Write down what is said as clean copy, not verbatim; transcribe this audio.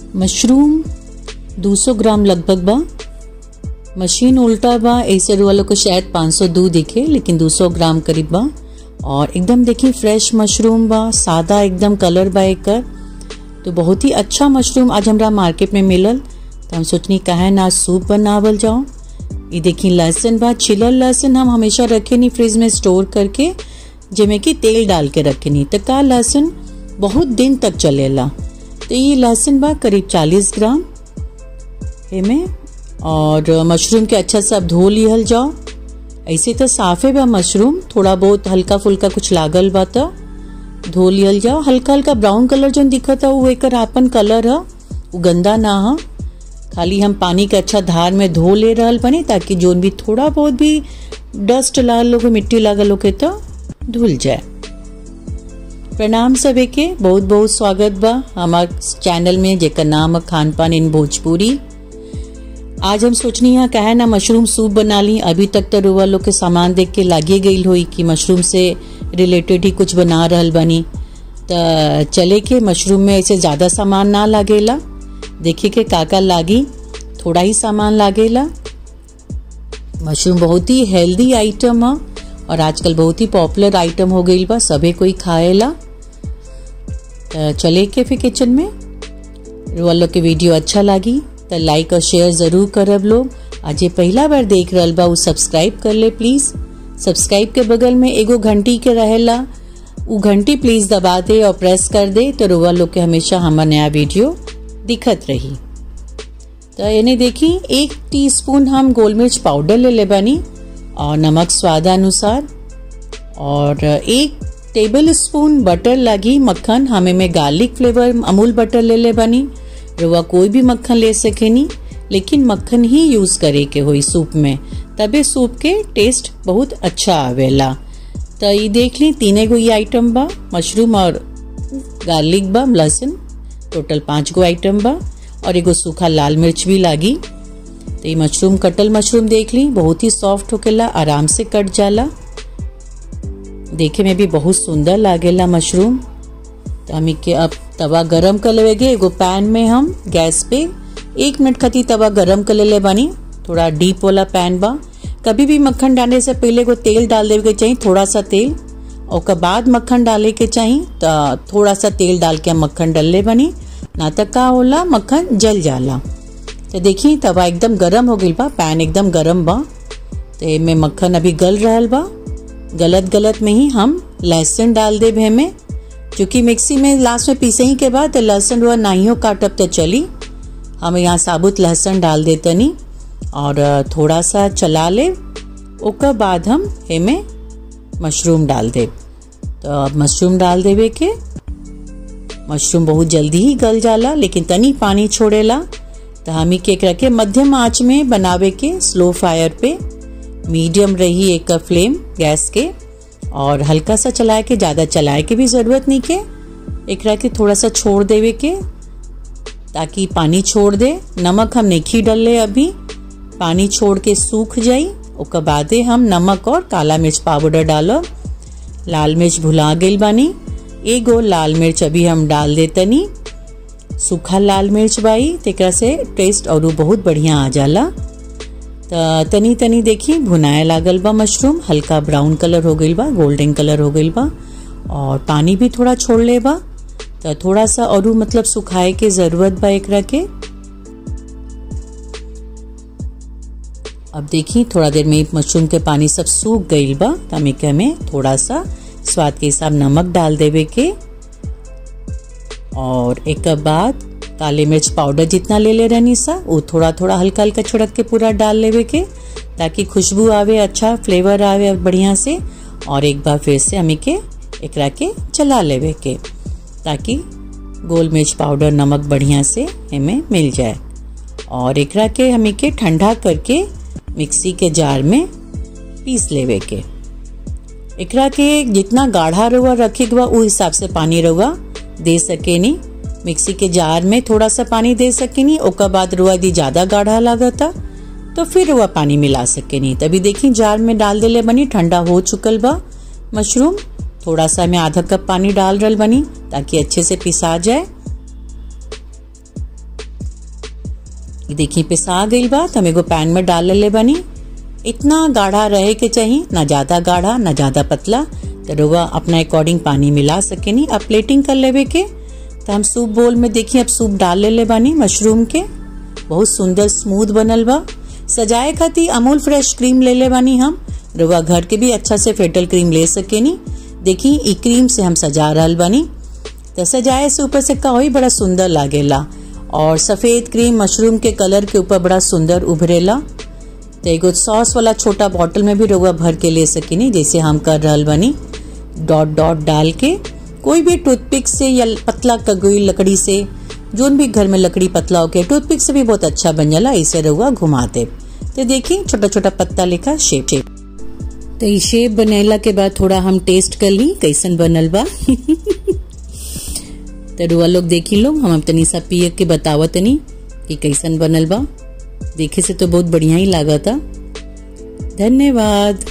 Mushroom 200 gram लगभग बा। Machine उल्टा बा, ऐसे वालों को शायद 502 दिखे, लेकिन 200 ग्राम करीब बा। और एकदम देखिए फ्रेश मशरूम बा, सादा एकदम कलर बा एकर। तो बहुत ही अच्छा मशरूम आज हमरा मार्केट में मिलल, तो हम सोचनी काहे ना सूप बनावल जाओ। ये देखिए लहसुन बा, छिलल लहसुन हम हमेशा रखे नहीं फ्रिज में स्टोर करके, जिसमें कि तेल डाल के रखे नहीं, तो का लहसुन बहुत दिन तक चलेला। तो ये लहसुन बा करीब 40 ग्राम एमे। और मशरूम के अच्छा से अब धो लिहल जाओ। ऐसे तो साफे बा मशरूम, थोड़ा बहुत हल्का फुल्का कुछ लागल बा तो धो लिहल जाओ। हल्का हल्का ब्राउन कलर जो दिखता है वो एकर आपन कलर है, वो गंदा ना हो। खाली हम पानी के अच्छा धार में धो ले रहल बने, ताकि जोन भी थोड़ा बहुत भी डस्ट लागल हो, मिट्टी लागल हो के तो धुल जाए। प्रणाम सभी के, बहुत बहुत स्वागत बा हमारे चैनल में जेकर नाम है खान पान इन भोजपुरी। आज हम सोचनी है कहे ना मशरूम सूप बना ली। अभी तक तो रुआ लोग के सामान देख के लागे गई हुई कि मशरूम से रिलेटेड ही कुछ बना रहल बनी। तो चले के मशरूम में ऐसे ज़्यादा सामान ना लागेला, देखिए के काका लागी, थोड़ा ही सामान लागेला। मशरूम बहुत ही हेल्दी आइटम है और आजकल बहुत ही पॉपुलर आइटम हो गई बा, सभी कोई खाएला। तो चले के फिर किचन में। रुआ लोग के वीडियो अच्छा लगी तो लाइक और शेयर जरूर करब लोग। आज ये पहला बार देख रहल बा, वो सब्सक्राइब कर ले प्लीज। सब्सक्राइब के बगल में एगो घंटी के रहेला, वो घंटी प्लीज दबा दे और प्रेस कर दे, तो रुआ लोग के हमेशा हमारा नया वीडियो दिखत रही। तो यानी देखी 1 टीस्पून हम गोल मिर्च पाउडर ले ले बानी और नमक स्वादानुसार, और 1 टेबल स्पून बटर लगी मक्खन। हमें में गार्लिक फ्लेवर अमूल बटर ले ले बानी। रुआ कोई भी मक्खन ले सकेनी, लेकिन मक्खन ही यूज करे के होई सूप में, तबे सूप के टेस्ट बहुत अच्छा आवेला। तो ये देख ली 3 गो ये आइटम बा, मशरूम और गार्लिक बा, लहसुन, टोटल 5 गो आइटम बा, और एगो सूखा लाल मिर्च भी लागी। तो ये मशरूम कटल मशरूम देख ली, बहुत ही सॉफ्ट होकेला, आराम से कट जाला, देखे में भी बहुत सुंदर लागेला मशरूम। तो हम के अब तवा गरम कर लेगे। एगो पैन में हम गैस पे 1 मिनट खातिर तवा गरम कर ले बानी। थोड़ा डीप वाला पैन बा। कभी भी मक्खन डालने से पहले को तेल डाल देवे के चाहिए, थोड़ा सा तेल, और के बाद मक्खन डाले के चाहिए। तो थोड़ा सा तेल डाल के हम मक्खन डाल ले बानी, ना तक का होला मक्खन जल जाला। तो देखिए तवा एकदम गरम हो गई बा, पैन एकदम गरम बा। तो में मक्खन अभी गल रहल बा। गलत में ही हम लहसुन डाल दे हमें, क्योंकि मिक्सी में लास्ट में पीसे ही के बाद लहसुन वो नाइयो काटब तो चली। हम यहाँ साबुत लहसुन डाल देते नहीं, और थोड़ा सा चला ले, उसके बाद हम इमें मशरूम डाल दे। तो अब मशरूम डाल देवे के, मशरूम बहुत जल्दी ही गल जाला, लेकिन तनी पानी छोड़ेला। तो हम के रखे मध्यम आंच में बनावे के, स्लो फायर पे, मीडियम रही एक फ्लेम गैस के, और हल्का सा चलाए के, ज़्यादा चलाए के भी ज़रूरत नहीं के। एक रखे थोड़ा सा छोड़ देवे के, ताकि पानी छोड़ दे। नमक हम नहीं डाले अभी, पानी छोड़ के सूख जाई। उसके बाद हम नमक और काला मिर्च पाउडर डालो। लाल मिर्च भुला गई बानी, एगो लाल मिर्च अभी हम डाल देतनी, सूखा लाल मिर्च बाई, तेकरा से टेस्ट और बहुत बढ़िया आ जाला। तनी तनी देखी भुनाए लागल बा मशरूम, हल्का ब्राउन कलर हो गई बा, गोल्डन कलर हो गई बा, और पानी भी थोड़ा छोड़ ले बा। तो थोड़ा सा और मतलब सुखाए के जरूरत बा एकरा के। अब देखी थोड़ा देर में मशरूम के पानी सब सूख गई बा। हमें थोड़ा सा स्वाद के हिसाब नमक डाल देवे के, और एक बाद काले मिर्च पाउडर जितना ले ले रहनी सा, वो थोड़ा थोड़ा हल्का हल्का छिड़क के पूरा डाल लेवे के, ताकि खुशबू आवे, अच्छा फ्लेवर आवे बढ़िया से। और एक बार फिर से हमें के एकरा के चला लेवे के, ताकि गोल मिर्च पाउडर नमक बढ़िया से हमें मिल जाए। और एकरा के हमें के ठंडा करके मिक्सी के जार में पीस लेवे के। एकरा के जितना गाढ़ा रहुआ रखे के बा उस हिसाब से पानी रहुआ दे सके नहीं। मिक्सी के जार में थोड़ा सा पानी दे सके नहीं, उसके बाद रुआ यदि ज्यादा गाढ़ा लागता तो फिर रुआ पानी मिला सके नहीं। तभी देखी जार में डाल देले बनी, ठंडा हो चुकल बा मशरूम। थोड़ा सा मैं आधा कप पानी डाल रहा बनी, ताकि अच्छे से पिसा जाए। ये देखिए पिसा गई बा, तो हम एगो पैन में डाल ले बानी। इतना गाढ़ा रहे के चाहिए, ना ज्यादा गाढ़ा ना ज्यादा पतला। तो रउआ अपना अकॉर्डिंग पानी मिला सकेनी। अब प्लेटिंग कर लेवे के। तो हम सूप बोल में देखिए अब सूप डाल ले बानी मशरूम के। बहुत सुंदर स्मूथ बनल बा। सजाए खातिर अमूल फ्रेश क्रीम ले बानी हम। रउआ घर के भी अच्छा से फेटल क्रीम ले सकेनी। देखी ई क्रीम से हम सजा रहल बानी। तो सजाए से ऊपर से का बड़ा सुंदर लागेला और सफेद क्रीम मशरूम के कलर के ऊपर बड़ा सुंदर उभरेला। तो एगो सॉस वाला छोटा बॉटल में भी रउआ भर के ले सकेनी, जैसे हम कर रहल बानी। डॉट डॉट डाल के कोई भी टूथपिक से या पतला कगुई लकड़ी से, जोन भी घर में लकड़ी पतला होके, टूथपिक से भी बहुत अच्छा बन जाला। इसे रउआ घुमाते तो देखिए छोटा छोटा पत्ता लेकर शेप। तो ये शेप बनेला के बाद थोड़ा हम टेस्ट कर ली कैसन बनल बा। तो रुआ लोग देखी लोग, हम तनी सा पिए के बतावा तनी कि कैसन बनल बा। देखे से तो बहुत बढ़िया ही लागता। धन्यवाद।